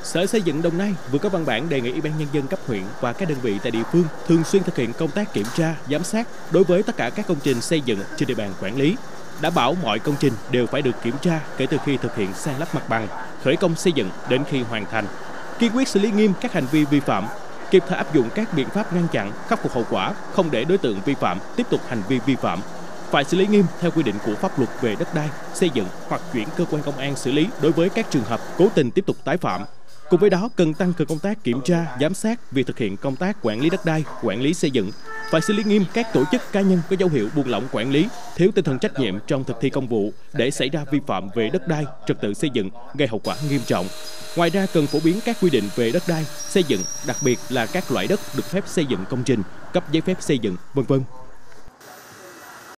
Sở Xây dựng Đồng Nai vừa có văn bản đề nghị Ủy ban Nhân dân cấp huyện và các đơn vị tại địa phương thường xuyên thực hiện công tác kiểm tra, giám sát đối với tất cả các công trình xây dựng trên địa bàn quản lý, đảm bảo mọi công trình đều phải được kiểm tra kể từ khi thực hiện san lấp mặt bằng, khởi công xây dựng đến khi hoàn thành, kiên quyết xử lý nghiêm các hành vi vi phạm, kịp thời áp dụng các biện pháp ngăn chặn, khắc phục hậu quả, không để đối tượng vi phạm tiếp tục hành vi vi phạm. Phải xử lý nghiêm theo quy định của pháp luật về đất đai, xây dựng hoặc chuyển cơ quan công an xử lý đối với các trường hợp cố tình tiếp tục tái phạm. Cùng với đó, cần tăng cường công tác kiểm tra, giám sát việc thực hiện công tác quản lý đất đai, quản lý xây dựng. Phải xử lý nghiêm các tổ chức cá nhân có dấu hiệu buông lỏng quản lý, thiếu tinh thần trách nhiệm trong thực thi công vụ để xảy ra vi phạm về đất đai, trật tự xây dựng, gây hậu quả nghiêm trọng. Ngoài ra, cần phổ biến các quy định về đất đai, xây dựng, đặc biệt là các loại đất được phép xây dựng công trình, cấp giấy phép xây dựng, v.v.